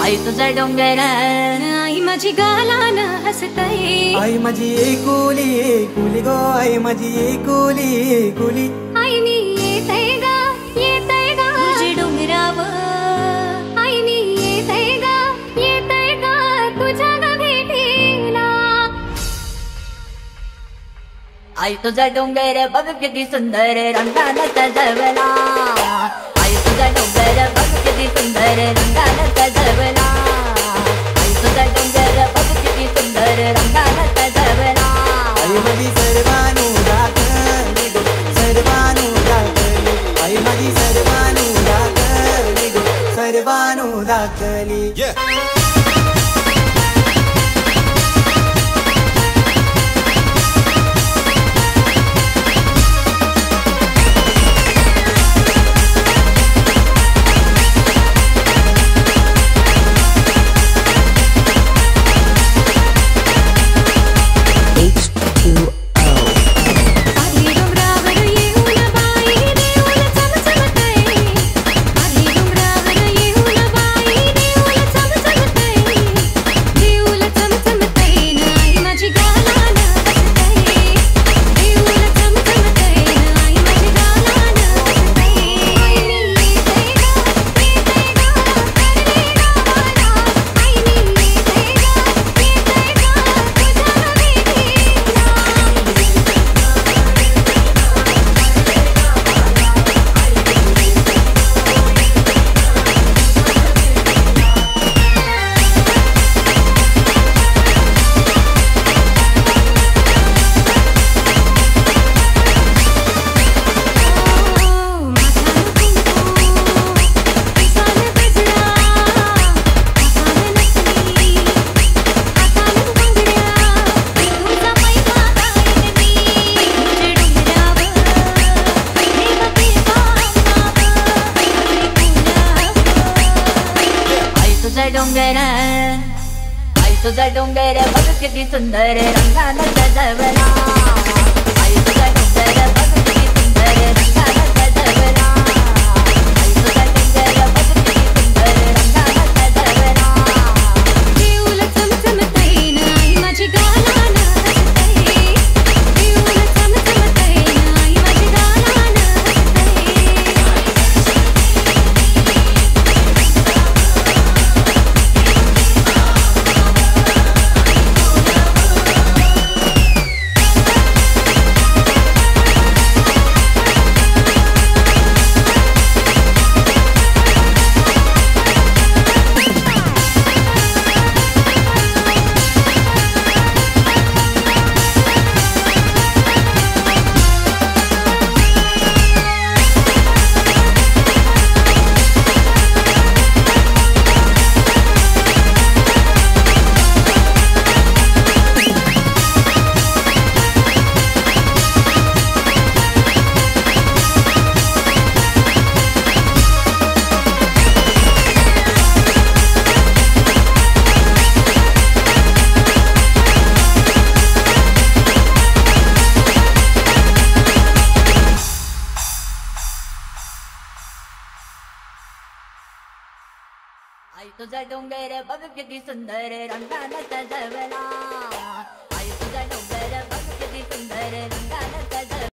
आई तुझा डोंगर आई माझी गालान हसतय आई माझी एकुली एकुली गो आई माझी एकुली एकुली आई मी येतय गा तुझे डोंगरावर आई मी येतय गा तुझ्या ग भेटीला आई तुझा डोंगर बघ किती सुंदर रंगानं सजवला आई तुझा डोंगर बघ किती सुंदर रंगानं सजवला आई तुझा डोंगर बघ किती सुंदर रंगानं सजवला आई माझी सर्वानु दाखली गो सर्वानु दाखली आई माझी सर्वानु दाखली गो सर्वानु दाखली आई तुझा डोंगर बघ किती सुंदर रंगानं सजवला आई तुझा डोंगर बघ किती सुंदर रंगानं सजवला आई तुझा डोंगर बघ किती सुंदर रंगानं सजवला देऊल चमचमतय आई माझी गालान हसतय देऊल चमचमतय आई माझी गालान आई तुझा डोंगर बघ किती सुंदर रंगानं सजवला आई तुझा डोंगर बघ किती सुंदर रंगानं